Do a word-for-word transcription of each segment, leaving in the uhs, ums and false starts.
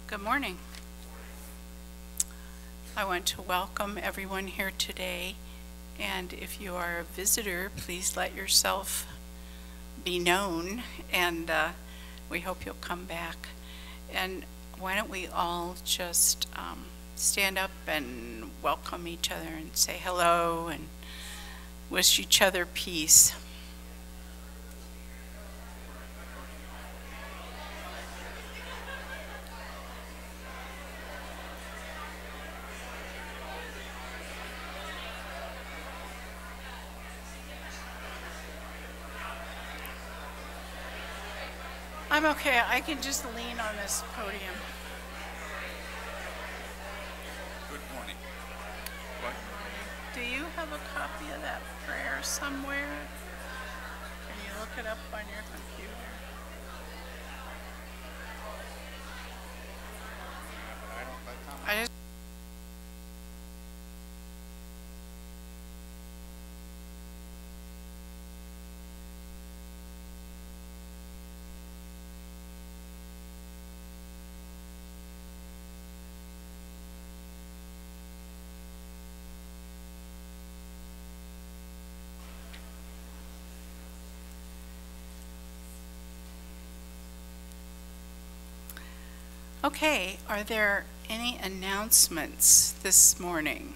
Good morning. I want to welcome everyone here today, and if you are a visitor, please let yourself be known, and uh, we hope you'll come back. And why don't we all just um, stand up and welcome each other and say hello and wish each other peace. I'm okay. I can just lean on this podium. Good morning. What? Do you have a copy of that prayer somewhere? Can you look it up on your computer? I just Okay, are there any announcements this morning?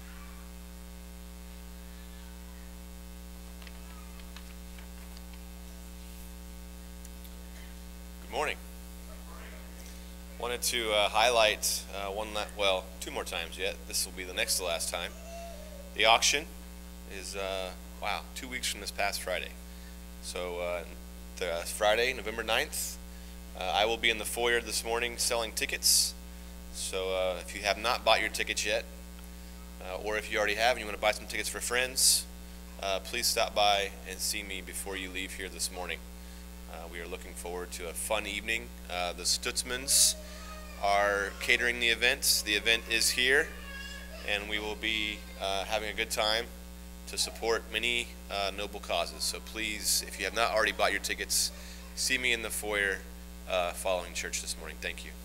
Good morning. Wanted to uh, highlight uh, one, la- well, two more times yet. This will be the next to last time. The auction is, uh, wow, two weeks from this past Friday. So uh, the Friday, November ninth, Uh, I will be in the foyer this morning selling tickets. So uh, if you have not bought your tickets yet, uh, or if you already have and you want to buy some tickets for friends, uh, please stop by and see me before you leave here this morning. Uh, we are looking forward to a fun evening. Uh, the Stutzmans are catering the event. The event is here, and we will be uh, having a good time to support many uh, noble causes. So please, if you have not already bought your tickets, see me in the foyer Uh, following church this morning. Thank you.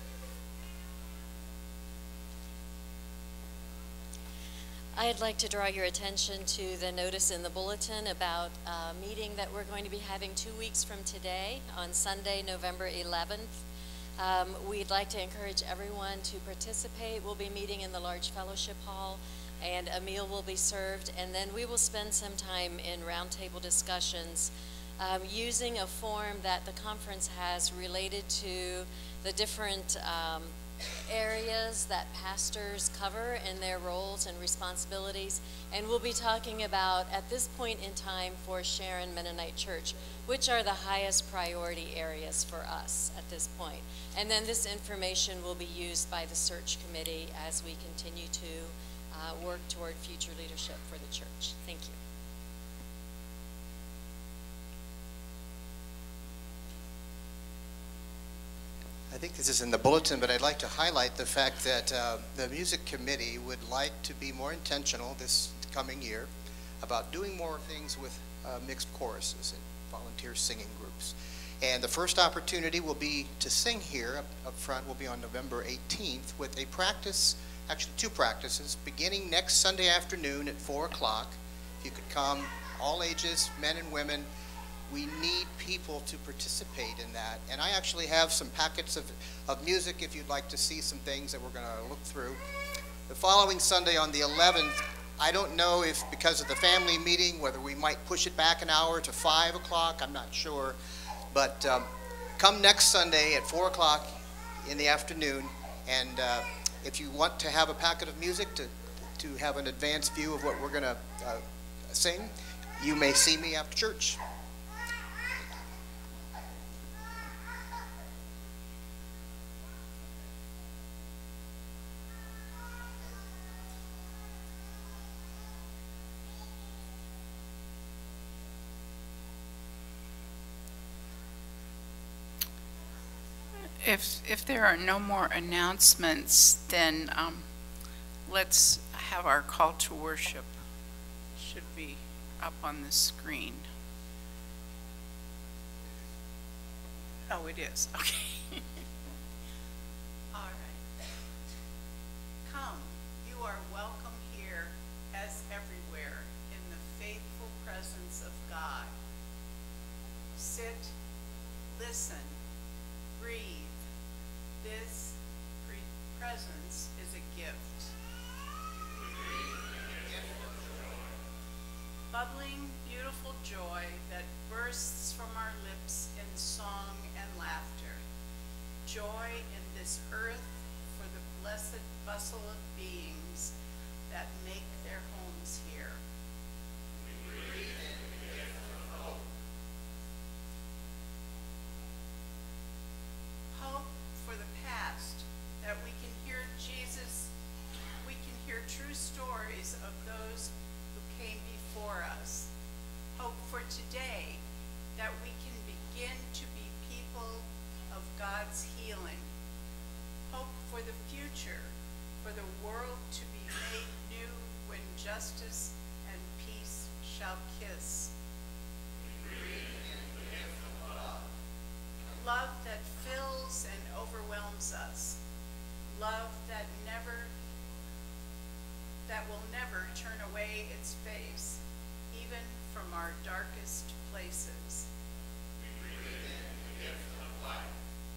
I'd like to draw your attention to the notice in the bulletin about a meeting that we're going to be having two weeks from today on Sunday, November eleventh. Um, we'd like to encourage everyone to participate. We'll be meeting in the large fellowship hall, and a meal will be served, and then we will spend some time in roundtable discussions Um, using a form that the conference has related to the different um, areas that pastors cover in their roles and responsibilities. And we'll be talking about, at this point in time, for Sharon Mennonite Church, which are the highest priority areas for us at this point. And then this information will be used by the search committee as we continue to uh, work toward future leadership for the church. Thank you. I think this is in the bulletin, but I'd like to highlight the fact that uh, the music committee would like to be more intentional this coming year about doing more things with uh, mixed choruses and volunteer singing groups. And the first opportunity will be to sing here up, up front will be on November eighteenth with a practice, actually two practices, beginning next Sunday afternoon at four o'clock. If you could come, all ages, men and women. We need people to participate in that. And I actually have some packets of, of music if you'd like to see some things that we're going to look through. The following Sunday on the eleventh, I don't know if because of the family meeting, whether we might push it back an hour to five o'clock, I'm not sure. But um, come next Sunday at four o'clock in the afternoon, and uh, if you want to have a packet of music to, to have an advanced view of what we're going to uh, sing, you may see me after church. If, if there are no more announcements, then um, let's have our call to worship. Should be up on the screen. Oh, it is. Okay. beautiful joy that bursts from our lips in song and laughter. Joy in this earth for the blessed bustle of beings that make their homes here. We breathe in the gift of hope. Hope for the past, that we can hear Jesus, we can hear true stories of those who came before us. Hope for today, that we can begin to be people of God's healing. Hope for the future, for the world to be made new when justice and peace shall kiss. We breathe in the gift of love. Love that fills and overwhelms us. Love that never, that will never turn away its face, even from our darkest places. We breathe in the gift of life.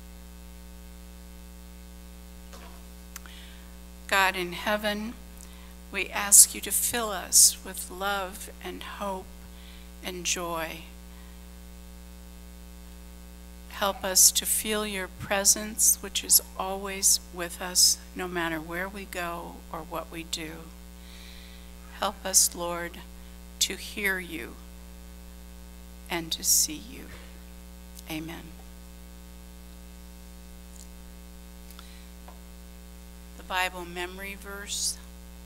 God in heaven, we ask you to fill us with love and hope and joy. Help us to feel your presence, which is always with us, no matter where we go or what we do. Help us, Lord, to hear you and to see you. Amen. The Bible memory verse.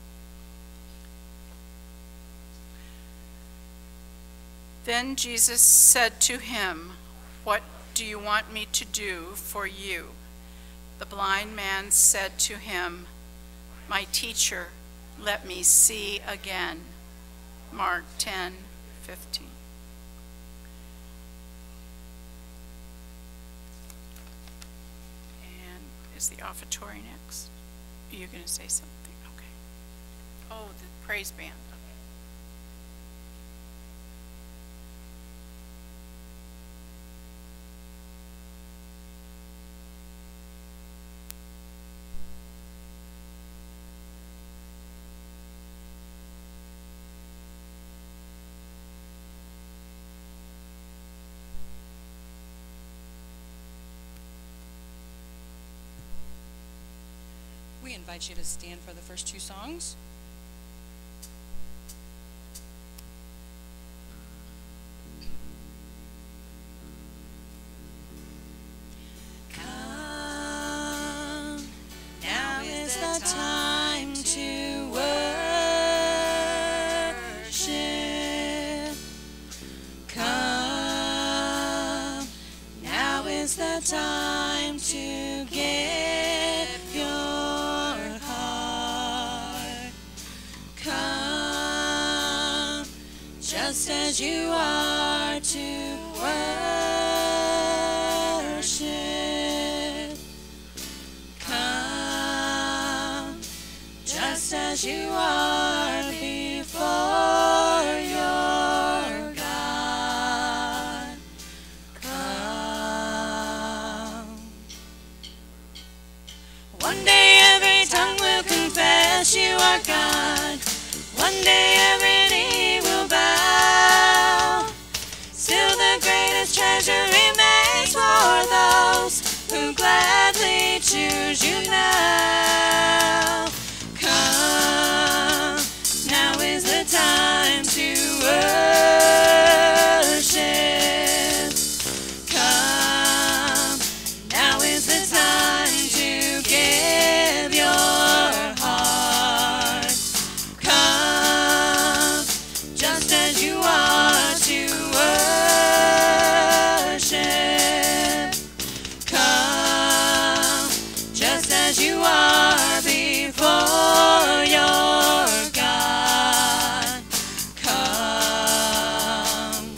Then Jesus said to him, "What do you want me to do for you?" The blind man said to him, "My teacher, let me see again." Mark ten fifteen. And is the offertory next? Are you going to say something? Okay. Oh, the praise band. We invite you to stand for the first two songs. Come, now is the time to worship. Come, now is the time to give your just as you are to worship. Come, just as you are before your God. Come. One day every tongue will confess you are God. One day every knee will bow. Still the greatest treasure remains for those who gladly choose you now. Come, now is the time to worship. Come, now is the time to give your heart. Come, just as you are to worship. Come, just as you are before your God. Come.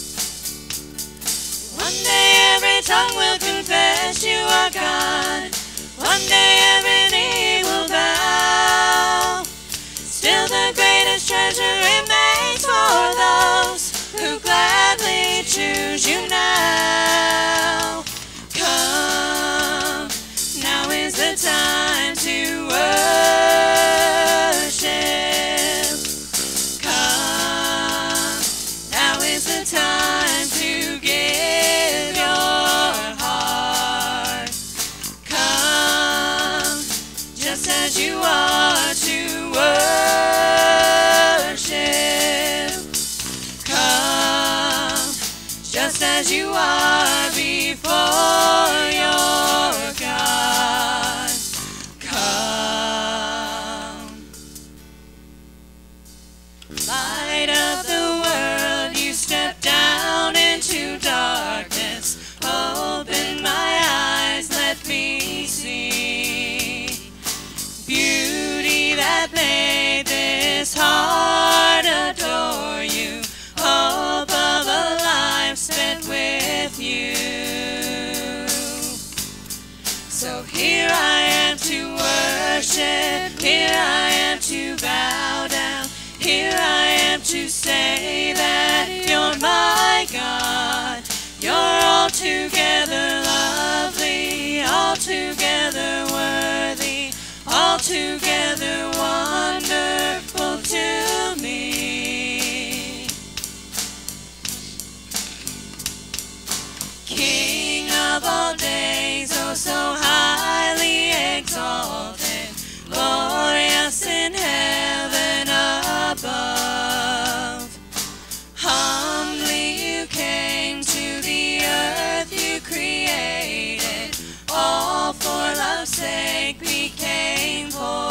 One day every tongue will confess you are God. One day every knee will bow. Still the greatest treasure remains for those who gladly choose you now. Come, now is the time to worship. Come, now is as you are to worship. Come just as you are before your God. Come. Light of the world, you step down into darkness. Open my eyes, let me see beauty that made this heart adore you. Hope of a life spent with you. So here I am to worship, here I am to bow down, here I am to say that you're my God. You're altogether lovely, altogether worthy, altogether wonderful to me. King of all days, oh so highly exalted, glorious in heaven above. Humbly you came to the earth you created, all for love's sake became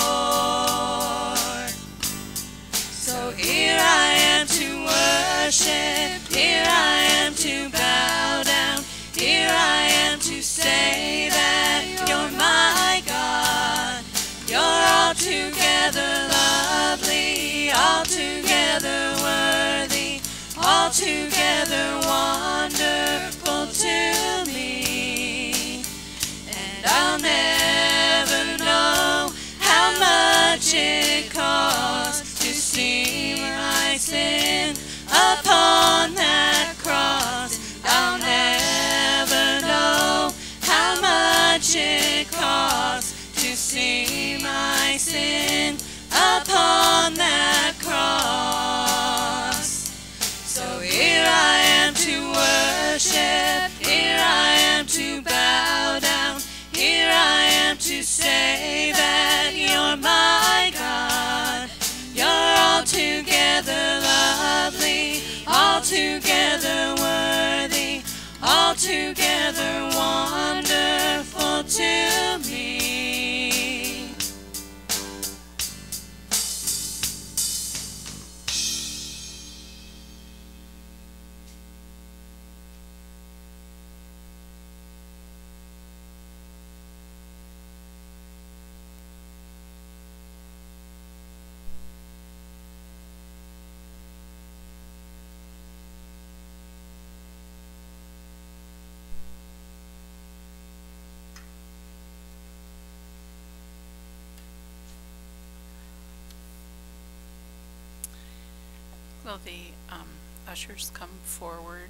poor. So here I am to worship, here I am to bow down, here I am to say that you're my God. You're altogether lovely, altogether worthy, altogether wonderful to me. And I'll never know how much it costs to see my sin upon that cross. I'll never know how much it costs to see my sin upon that cross. So here I am to worship, here I am to bow down, here I am to say that you're my God. You're altogether lovely, altogether worthy, altogether wonderful to me. Will the um, ushers come forward?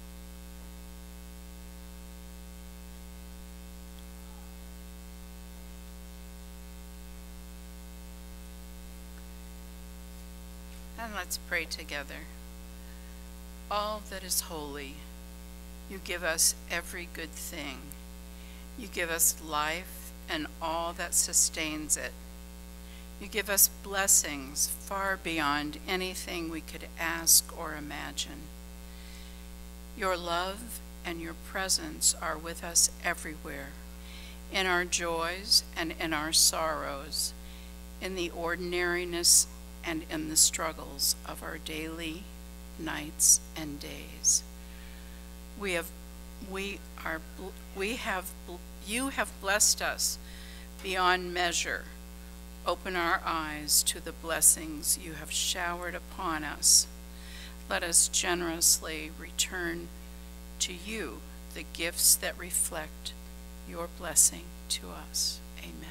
And let's pray together. All that is holy, you give us every good thing. You give us life and all that sustains it. You give us blessings far beyond anything we could ask or imagine. Your love and your presence are with us everywhere, in our joys and in our sorrows, in the ordinariness and in the struggles of our daily nights and days. We have, we are, we have, you have blessed us beyond measure. Open our eyes to the blessings you have showered upon us. Let us generously return to you the gifts that reflect your blessing to us. Amen.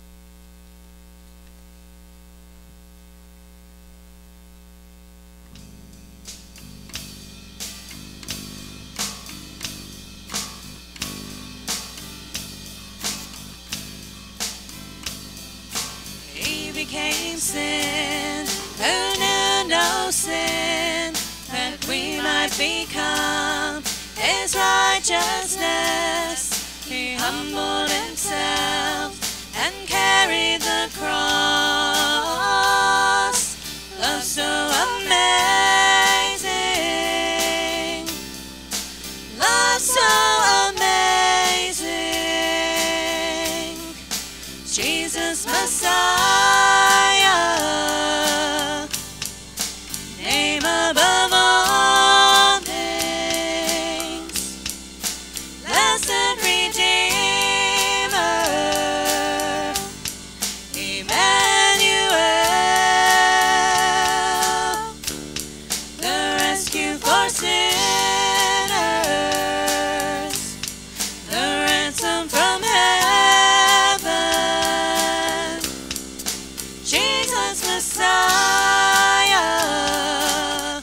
Became sin, who knew no sin, that we might become his righteousness. He humbled himself and carried the cross. Jesus Messiah, name above all names, blessed Redeemer, Emmanuel, the rescue for sinners, the ransom from heaven, Jesus Messiah,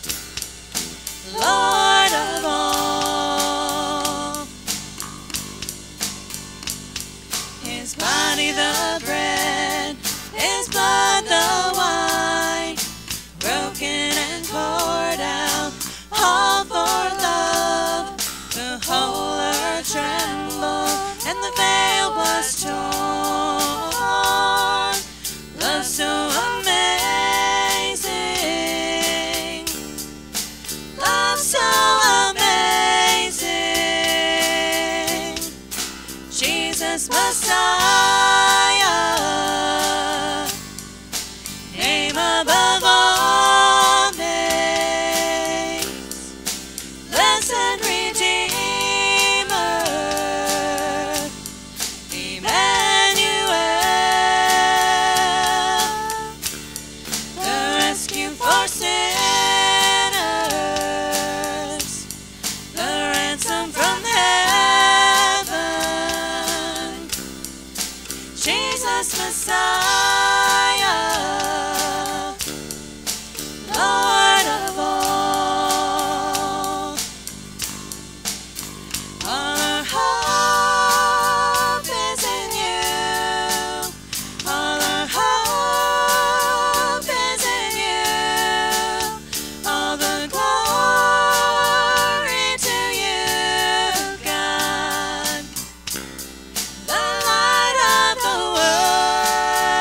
Lord of all. His body the bread, His blood the wine, broken and poured out, all for love. The whole earth trembled, and the veil was torn. Love so amazing, love so amazing, Jesus Messiah, name above all names, blessed Redeemer, Emmanuel, the rescue for sinners, the ransom from heaven, Jesus Messiah, Lord of all. All our hope is in you. All our hope is in you. All the glory to you, God, the light of the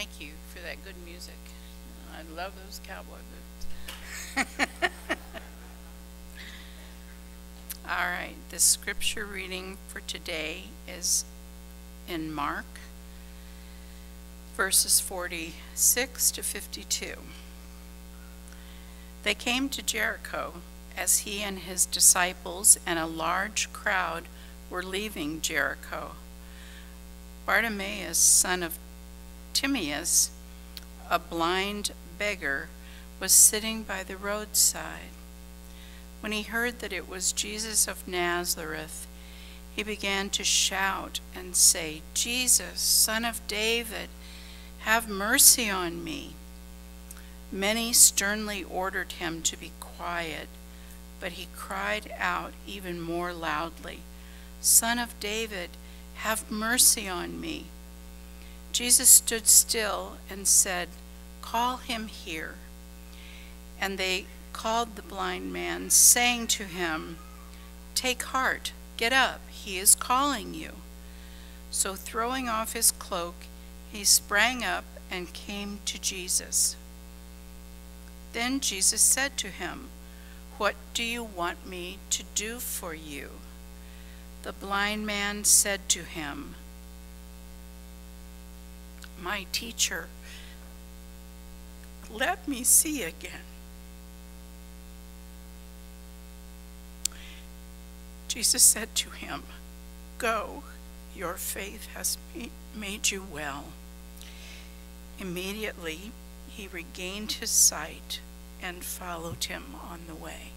Thank you for that good music. I love those cowboy boots. All right, the scripture reading for today is in Mark, verses forty-six to fifty-two. They came to Jericho as he and his disciples and a large crowd were leaving Jericho. Bartimaeus, son of Timaeus, a blind beggar, was sitting by the roadside. When he heard that it was Jesus of Nazareth, he began to shout and say, "Jesus, Son of David, have mercy on me." Many sternly ordered him to be quiet, but he cried out even more loudly, "Son of David, have mercy on me." Jesus stood still and said, "Call him here." And they called the blind man, saying to him, "Take heart, get up, he is calling you." So throwing off his cloak, he sprang up and came to Jesus. Then Jesus said to him, "What do you want me to do for you?" The blind man said to him, "My teacher, let me see again." Jesus said to him, "Go, your faith has made you well." Immediately he regained his sight and followed him on the way.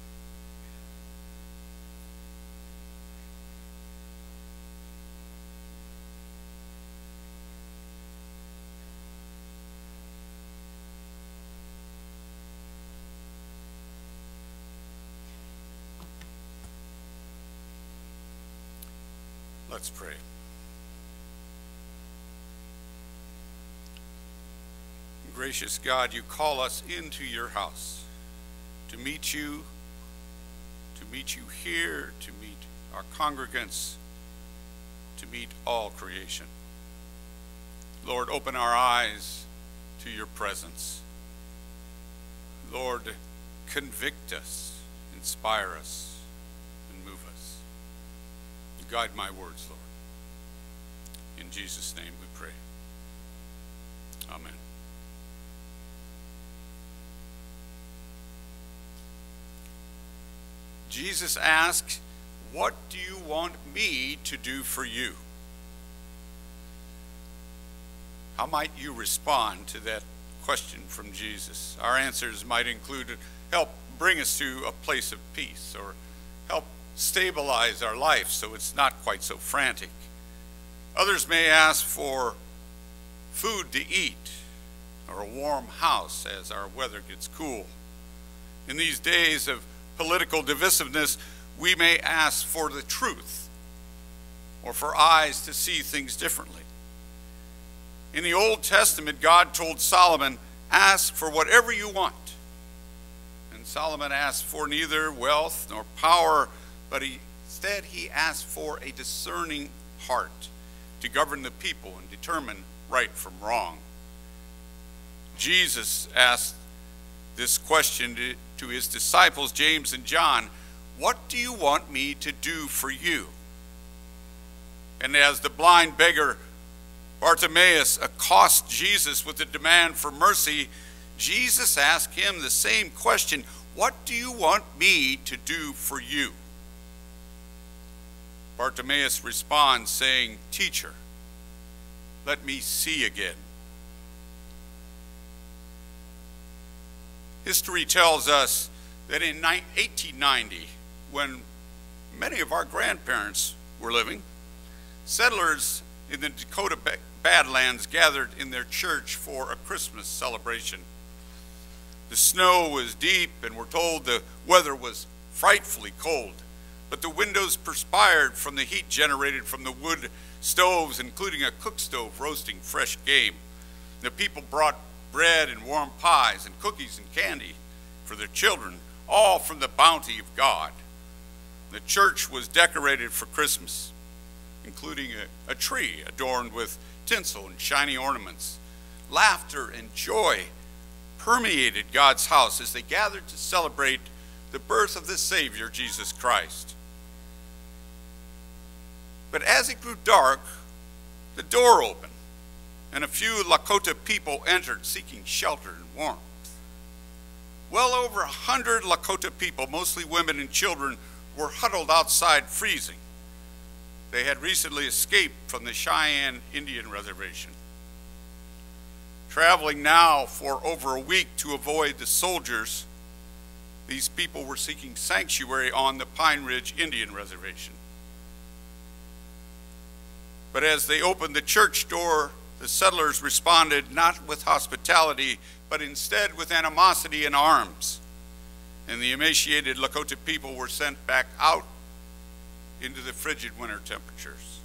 Let's pray. Gracious God, you call us into your house to meet you, to meet you here, to meet our congregants, to meet all creation. Lord, open our eyes to your presence. Lord, convict us, inspire us, and move us. Guide my words, Lord. In Jesus' name we pray. Amen. Jesus asked, "What do you want me to do for you?" How might you respond to that question from Jesus? Our answers might include help bring us to a place of peace, or help stabilize our life so it's not quite so frantic. Others may ask for food to eat or a warm house as our weather gets cool. In these days of political divisiveness, we may ask for the truth or for eyes to see things differently. In the Old Testament, God told Solomon, "Ask for whatever you want." And Solomon asked for neither wealth nor power, but he, instead he asked for a discerning heart to govern the people and determine right from wrong. Jesus asked this question to, to his disciples, James and John, "What do you want me to do for you?" And as the blind beggar Bartimaeus accosts Jesus with a demand for mercy, Jesus asked him the same question, "What do you want me to do for you?" Bartimaeus responds saying, "Teacher, let me see again." History tells us that in eighteen ninety, when many of our grandparents were living, settlers in the Dakota Badlands gathered in their church for a Christmas celebration. The snow was deep, and we're told the weather was frightfully cold, but the windows perspired from the heat generated from the wood stoves, including a cook stove roasting fresh game. The people brought bread and warm pies and cookies and candy for their children, all from the bounty of God. The church was decorated for Christmas, including a, a tree adorned with tinsel and shiny ornaments. laughter, and joy permeated God's house as they gathered to celebrate the birth of the Savior, Jesus Christ. But as it grew dark, the door opened, and a few Lakota people entered seeking shelter and warmth. Well over a hundred Lakota people, mostly women and children, were huddled outside freezing. They had recently escaped from the Cheyenne Indian Reservation. Traveling now for over a week to avoid the soldiers, these people were seeking sanctuary on the Pine Ridge Indian Reservation. But as they opened the church door, the settlers responded not with hospitality, but instead with animosity and arms. And the emaciated Lakota people were sent back out into the frigid winter temperatures.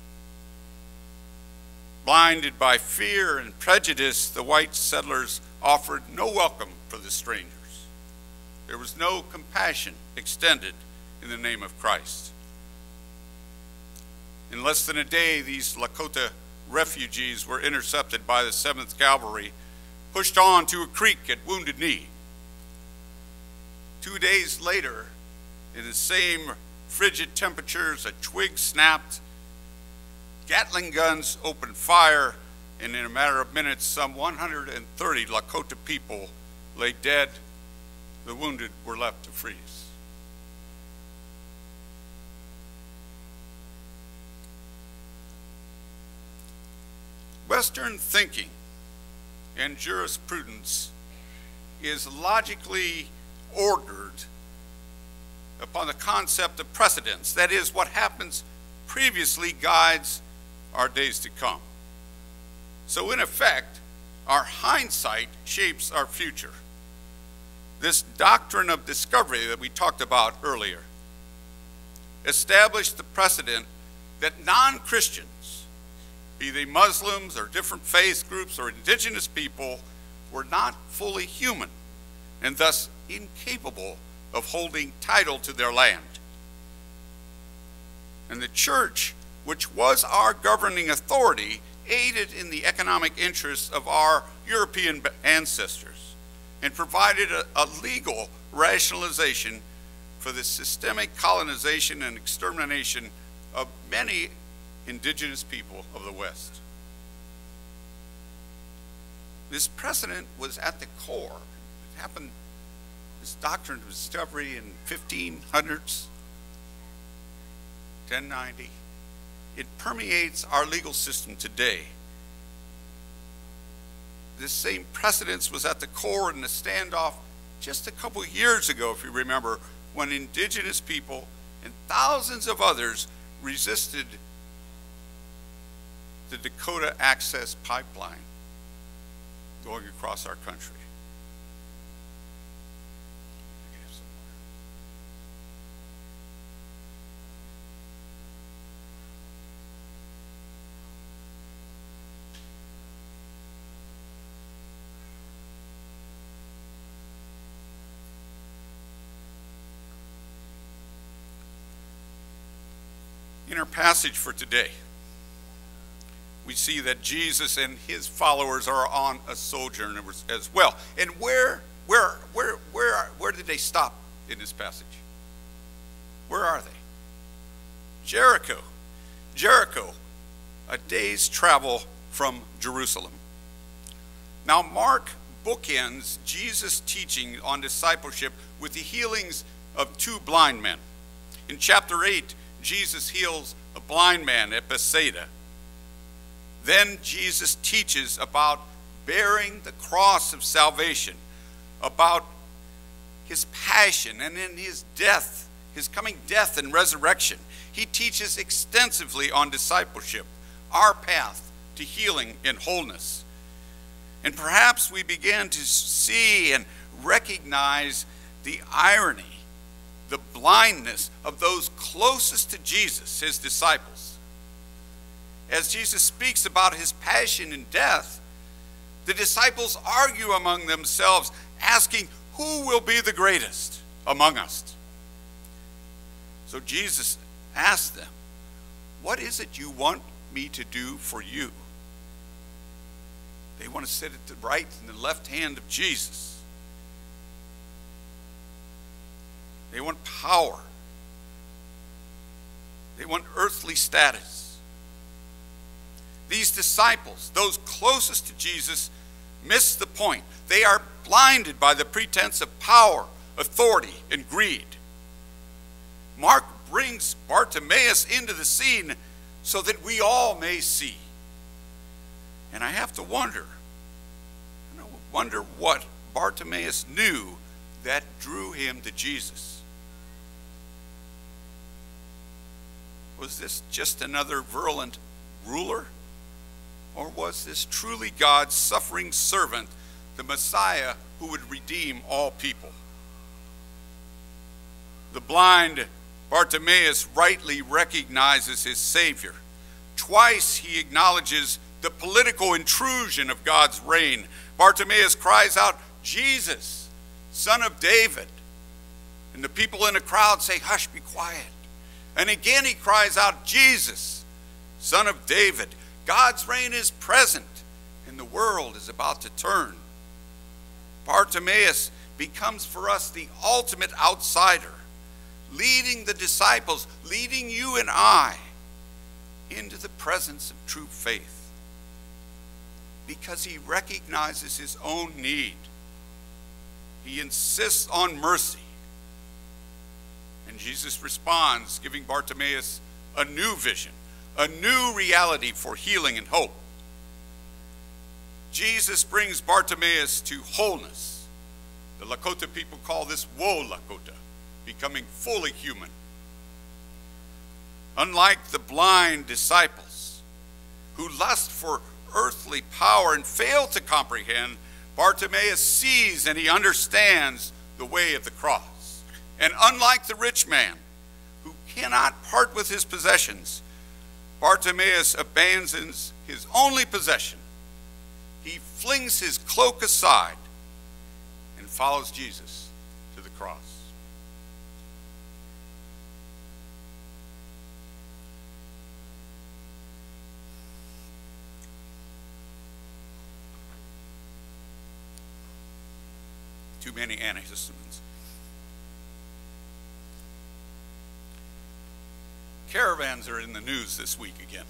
Blinded by fear and prejudice, the white settlers offered no welcome for the strangers. There was no compassion extended in the name of Christ. In less than a day, these Lakota refugees were intercepted by the seventh Cavalry, pushed on to a creek at Wounded Knee. Two days later, in the same frigid temperatures, a twig snapped, Gatling guns opened fire, and in a matter of minutes, some one hundred thirty Lakota people lay dead. The wounded were left to freeze. Western thinking and jurisprudence is logically ordered upon the concept of precedence. That is, what happens previously guides our days to come. So in effect, our hindsight shapes our future. This doctrine of discovery that we talked about earlier established the precedent that non-Christians, be they Muslims or different faith groups or indigenous people, were not fully human and thus incapable of holding title to their land. And the church, which was our governing authority, aided in the economic interests of our European ancestors and provided a, a legal rationalization for the systemic colonization and extermination of many indigenous people of the West. This precedent was at the core. It happened, this doctrine of discovery in fifteen hundreds, ten ninety. It permeates our legal system today. This same precedence was at the core in the standoff just a couple of years ago, if you remember, when indigenous people and thousands of others resisted the Dakota Access Pipeline going across our country. In our passage for today, we see that Jesus and his followers are on a sojourn as well. And where, where, where, where, where did they stop in this passage? Where are they? Jericho. Jericho, a day's travel from Jerusalem. Now, Mark bookends Jesus' teaching on discipleship with the healings of two blind men. In chapter eight, Jesus heals a blind man at Bethsaida. Then Jesus teaches about bearing the cross of salvation, about his passion and in his death, his coming death and resurrection. He teaches extensively on discipleship, our path to healing and wholeness. And perhaps we began to see and recognize the irony, the blindness of those closest to Jesus, his disciples. As Jesus speaks about his passion and death, the disciples argue among themselves, asking, who will be the greatest among us? So Jesus asked them, what is it you want me to do for you? They want to sit at the right and the left hand of Jesus. They want power. They want earthly status. These disciples, those closest to Jesus, miss the point. They are blinded by the pretense of power, authority, and greed. Mark brings Bartimaeus into the scene so that we all may see. And I have to wonder, I wonder what Bartimaeus knew that drew him to Jesus. Was this just another virulent ruler? Or was this truly God's suffering servant, the Messiah who would redeem all people? The blind Bartimaeus rightly recognizes his Savior. Twice he acknowledges the political intrusion of God's reign. Bartimaeus cries out, "Jesus, Son of David." And the people in the crowd say, "Hush, be quiet." And again he cries out, "Jesus, Son of David." God's reign is present, and the world is about to turn. Bartimaeus becomes for us the ultimate outsider, leading the disciples, leading you and I into the presence of true faith, because he recognizes his own need. He insists on mercy. And Jesus responds, giving Bartimaeus a new vision, a new reality for healing and hope. Jesus brings Bartimaeus to wholeness. The Lakota people call this Wolakota, becoming fully human. Unlike the blind disciples who lust for earthly power and fail to comprehend, Bartimaeus sees and he understands the way of the cross. And unlike the rich man who cannot part with his possessions, Bartimaeus abandons his only possession. He flings his cloak aside and follows Jesus to the cross. Too many antihistamines. Caravans are in the news this week again.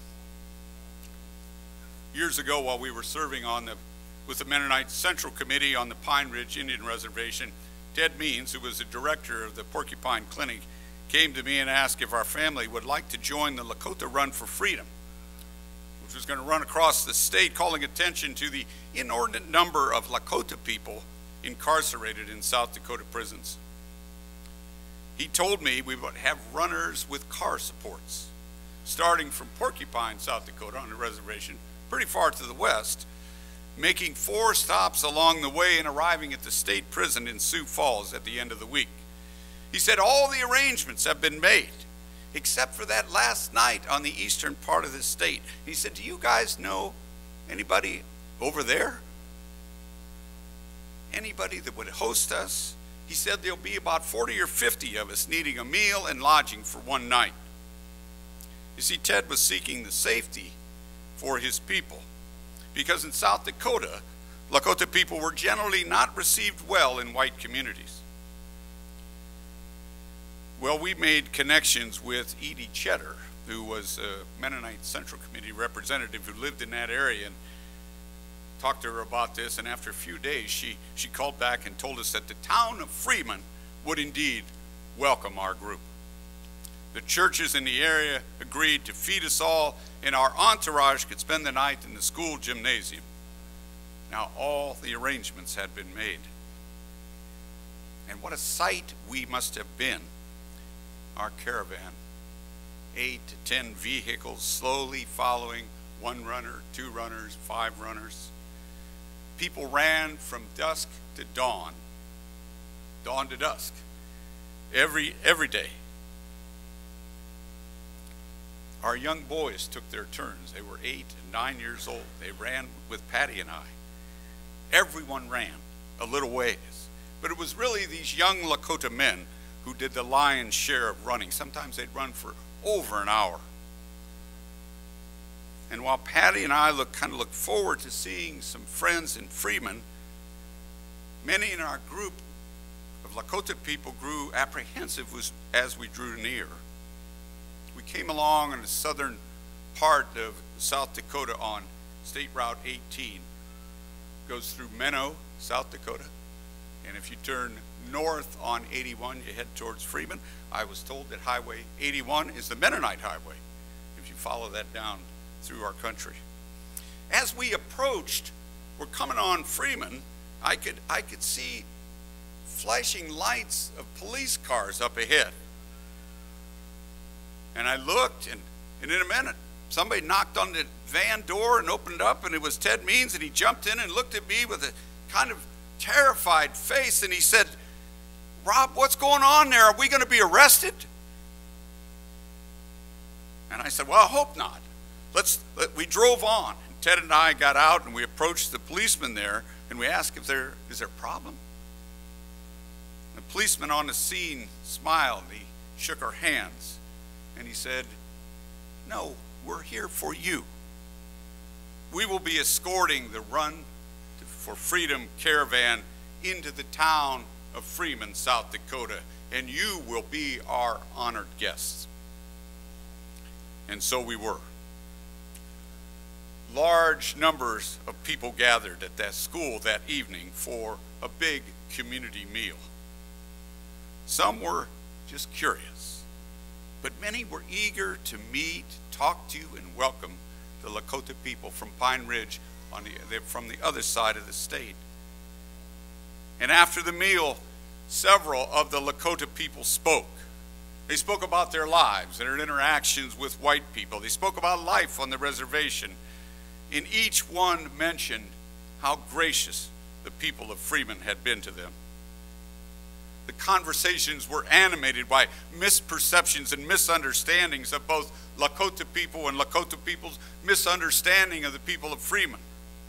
Years ago, while we were serving on the, with the Mennonite Central Committee on the Pine Ridge Indian Reservation, Ted Means, who was the director of the Porcupine Clinic, came to me and asked if our family would like to join the Lakota Run for Freedom, which was going to run across the state, calling attention to the inordinate number of Lakota people incarcerated in South Dakota prisons. He told me we would have runners with car supports, starting from Porcupine, South Dakota on the reservation, pretty far to the west, making four stops along the way and arriving at the state prison in Sioux Falls at the end of the week. He said all the arrangements have been made, except for that last night on the eastern part of the state. He said, do you guys know anybody over there? Anybody that would host us? He said there'll be about forty or fifty of us needing a meal and lodging for one night. You see, Ted was seeking the safety for his people, because in South Dakota, Lakota people were generally not received well in white communities. Well, we made connections with Edie Cheddar, who was a Mennonite Central Committee representative who lived in that area, and talked to her about this, and after a few days she, she called back and told us that the town of Freeman would indeed welcome our group. The churches in the area agreed to feed us all, and our entourage could spend the night in the school gymnasium. Now all the arrangements had been made. And what a sight we must have been. Our caravan, eight to ten vehicles slowly following one runner, two runners, five runners. People ran from dusk to dawn, dawn to dusk, every, every day. Our young boys took their turns. They were eight and nine years old. They ran with Patty and I. Everyone ran a little ways. But it was really these young Lakota men who did the lion's share of running. Sometimes they'd run for over an hour. And while Patty and I look kind of look forward to seeing some friends in Freeman, many in our group of Lakota people grew apprehensive as we drew near. We came along in the southern part of South Dakota on State Route eighteen. Goes through Menno, South Dakota. And if you turn north on eighty-one, you head towards Freeman. I was told that Highway eighty-one is the Mennonite Highway, if you follow that down through our country. As we approached, we're coming on Freeman, I could, I could see flashing lights of police cars up ahead. And I looked, and, and in a minute, somebody knocked on the van door and opened up, and it was Ted Means, and he jumped in and looked at me with a kind of terrified face, and he said, "Rob, what's going on there? Are we going to be arrested?" And I said, "Well, I hope not." Let's, let, we drove on. And Ted and I got out, and we approached the policeman there, and we asked if there is there a problem. The policeman on the scene smiled. He shook our hands, and he said, "No, we're here for you. We will be escorting the Run for Freedom caravan into the town of Freeman, South Dakota, and you will be our honored guests." And so we were. Large numbers of people gathered at that school that evening for a big community meal. Some were just curious, but many were eager to meet, talk to, and welcome the Lakota people from Pine Ridge on the, from the other side of the state. And after the meal, several of the Lakota people spoke. They spoke about their lives, their interactions with white people. They spoke about life on the reservation. And each one mentioned how gracious the people of Freeman had been to them. The conversations were animated by misperceptions and misunderstandings of both Lakota people and Lakota people's misunderstanding of the people of Freeman.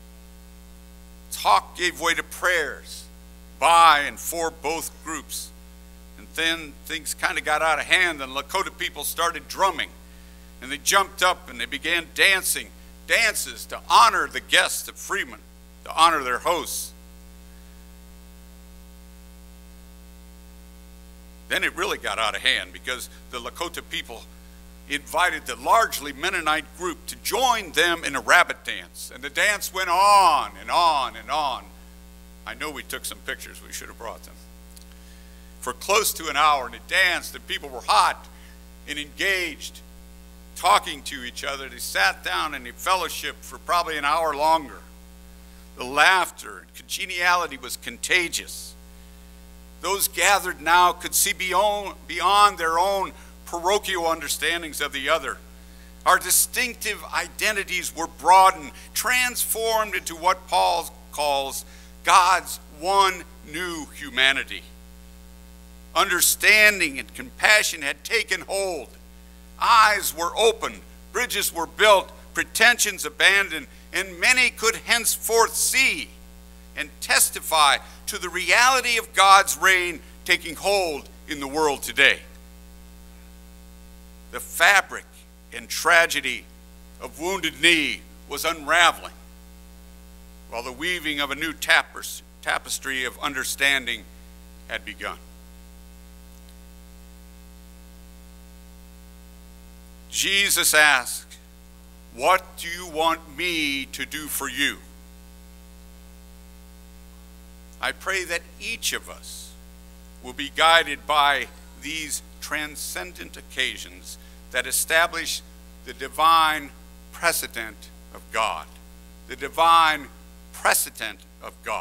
Talk gave way to prayers by and for both groups. And then things kind of got out of hand, and Lakota people started drumming. And they jumped up and they began dancing, dances to honor the guests of Freeman, to honor their hosts. Then it really got out of hand because the Lakota people invited the largely Mennonite group to join them in a rabbit dance. And the dance went on and on and on. I know we took some pictures. We should have brought them. For close to an hour, and it danced, and people were hot and engaged, talking to each other. They sat down and they fellowshiped for probably an hour longer. The laughter and congeniality was contagious. Those gathered now could see beyond, beyond their own parochial understandings of the other. Our distinctive identities were broadened, transformed into what Paul calls God's one new humanity. Understanding and compassion had taken hold. Eyes were opened, bridges were built, pretensions abandoned, and many could henceforth see and testify to the reality of God's reign taking hold in the world today. The fabric and tragedy of Wounded Knee was unraveling, while the weaving of a new tapestry of understanding had begun. Jesus asked, "What do you want me to do for you?" I pray that each of us will be guided by these transcendent occasions that establish the divine precedent of God. The divine precedent of God.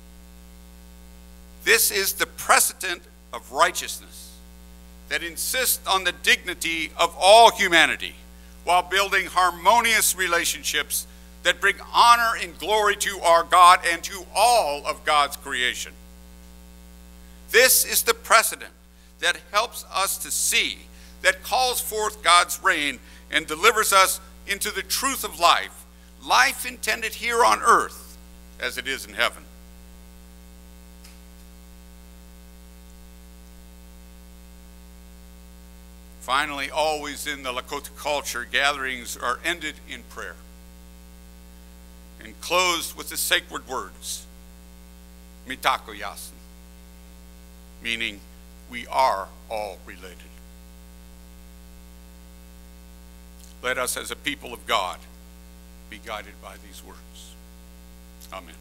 This is the precedent of righteousness that insists on the dignity of all humanity while building harmonious relationships that bring honor and glory to our God and to all of God's creation. This is the precedent that helps us to see, that calls forth God's reign and delivers us into the truth of life, life intended here on earth as it is in heaven. Finally, always in the Lakota culture, gatherings are ended in prayer and closed with the sacred words, mitako yasin, meaning we are all related. Let us as a people of God be guided by these words. Amen.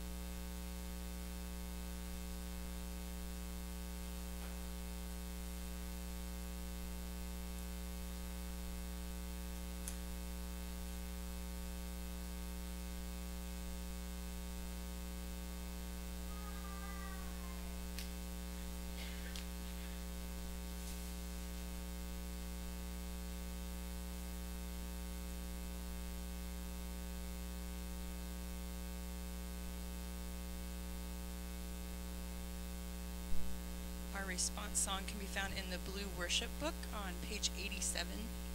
Our response song can be found in the Blue Worship Book on page eighty-seven.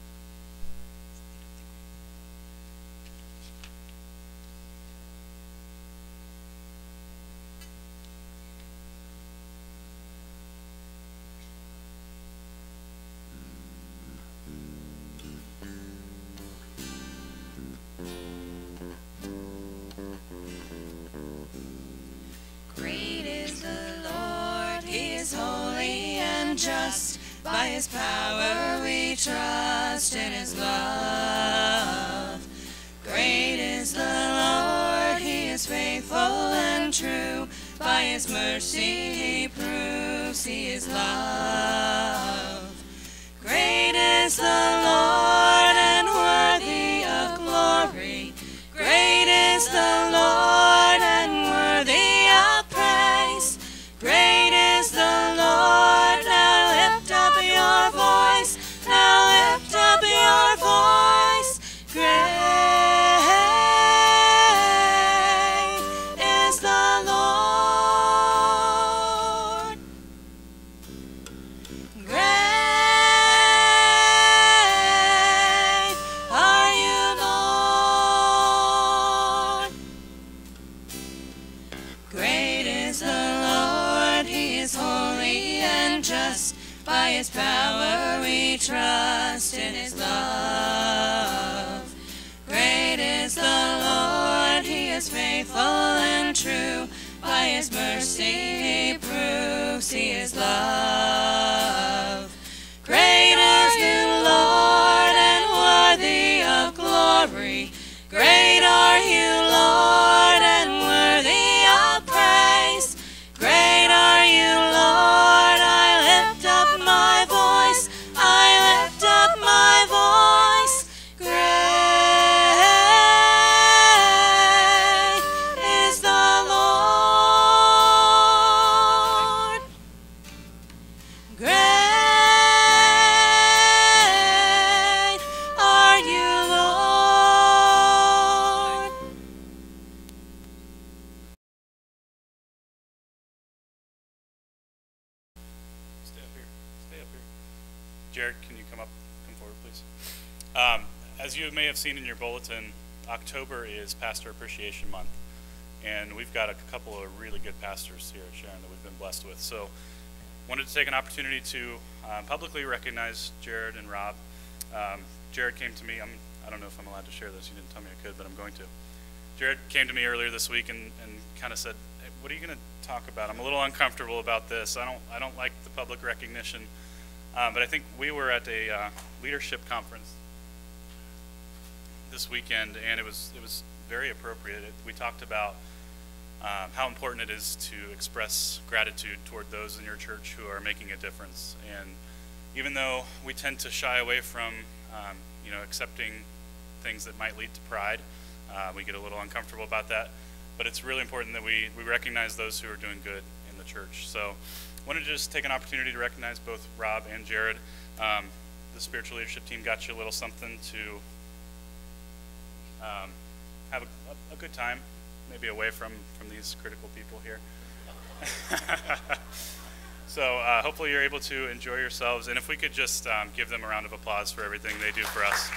Great is the Lord, He is holy and just. By His power we trust in His love. Great is the Lord, He is faithful and true. By His mercy He proves He is love. Great is the Lord and worthy of glory. Great is the Lord and worthy of praise. Great is the Lord. Now lift up your voice. Now lift up your voice. Great is the Lord. Great are you, Lord. Great is the Lord, He is holy and just. By His power we trust in His love. Great is the Lord, He is faithful and true. By His mercy He proves He is love. Great are you, Lord, and worthy of glory. Great are you, Lord, and worthy of praise. Great are you, Lord. I lift up my voice. I lift up my voice. Great is the Lord. Great are you, Lord. Stay up here. Stay up here. Jared, can you come up, come forward, please? Um, as you may have seen in your bulletin, October is Pastor Appreciation Month, and we've got a couple of really good pastors here at Sharon that we've been blessed with. So, wanted to take an opportunity to um, publicly recognize Jared and Rob. Um, Jared came to me. I'm, I don't know if I'm allowed to share this. You didn't tell me I could, but I'm going to. Jared came to me earlier this week and, and kind of said, hey, "What are you going to talk about? I'm a little uncomfortable about this. I don't I don't like the public recognition." Um, but I think we were at a uh, leadership conference this weekend, and it was it was very appropriate. It, we talked about um, how important it is to express gratitude toward those in your church who are making a difference. And even though we tend to shy away from um, you know accepting things that might lead to pride, uh, we get a little uncomfortable about that. But it's really important that we we recognize those who are doing good in the church. So, wanted to just take an opportunity to recognize both Rob and Jared. Um, the spiritual leadership team got you a little something to um, have a, a, a good time, maybe away from, from these critical people here. So uh, hopefully you're able to enjoy yourselves, and if we could just um, give them a round of applause for everything they do for us.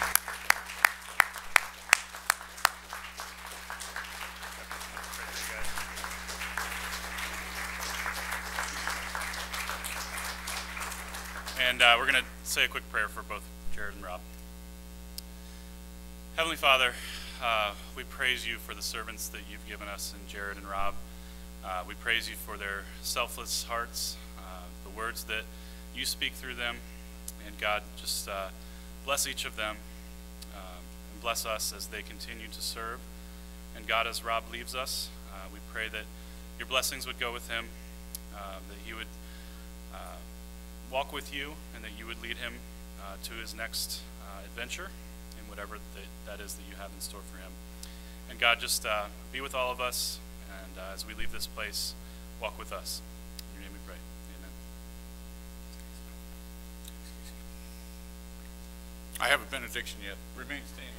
And uh, we're going to say a quick prayer for both Jared and Rob. Heavenly Father, uh, we praise you for the servants that you've given us in Jared and Rob. Uh, we praise you for their selfless hearts, uh, the words that you speak through them. And God, just uh, bless each of them uh, and bless us as they continue to serve. And God, as Rob leaves us, uh, we pray that your blessings would go with him, uh, that he would uh, walk with you, and that you would lead him uh, to his next uh, adventure in whatever that, that is that you have in store for him. And God, just uh, be with all of us, and uh, as we leave this place, walk with us. In your name we pray. Amen. I have a benediction yet. Remain standing.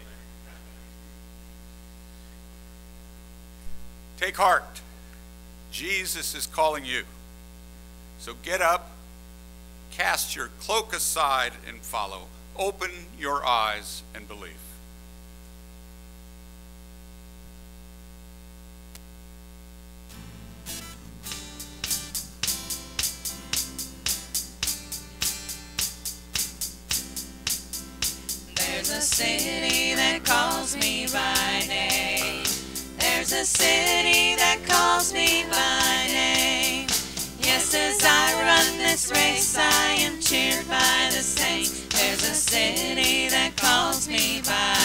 Take heart. Jesus is calling you. So get up, cast your cloak aside and follow. Open your eyes and believe. There's a city that calls me by name. There's a city that calls me by name. Yes, as I run this race, I am cheered by the saints. There's a city that calls me by